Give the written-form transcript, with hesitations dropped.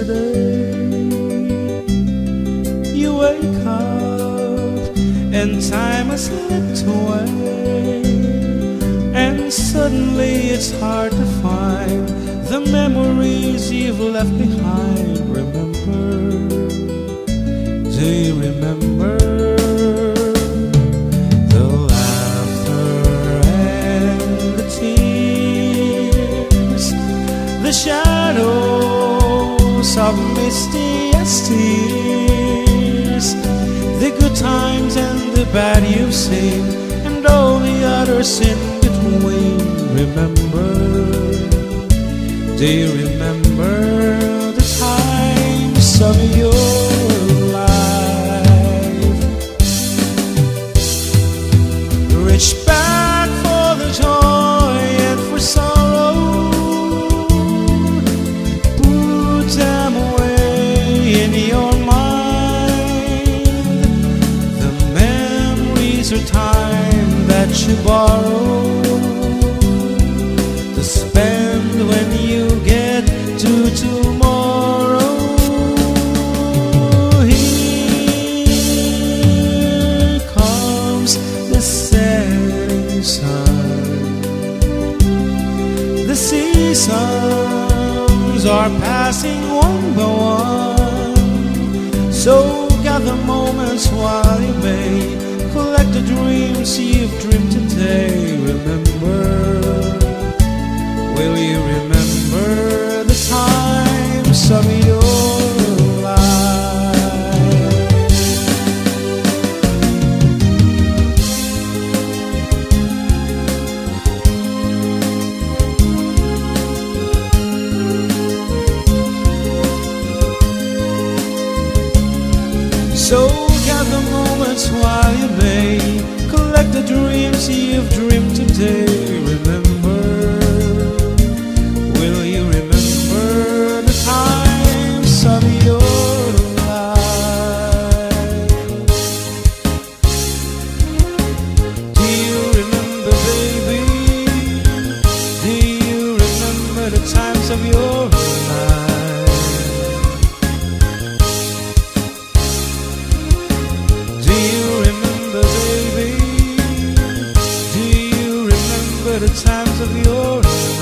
yesterday. You wake up and time has slipped away, and suddenly it's hard to find the memories you've left behind. Remember, do you remember the laughter and the tears, the shadows of misty yesteryears, the good times and the bad you've seen, and all the others in between? Remember, do you remember the times of your life? Reach back for the joy and for sorrow, put them away in your mind. The memories are time that you borrow to spend when you get to tomorrow. Here comes the setting sun. The seasons are passing one by one, so gather moments while you may, collect the dreams you've dreamed today. Remember, will you remember the times of your life? So gather moments while you may, collect the dreams you've dreamed today. Remember, will you remember the times of your life? Do you remember, baby? Do you remember the times of your life? Do you remember, baby? Do you remember the times of your life?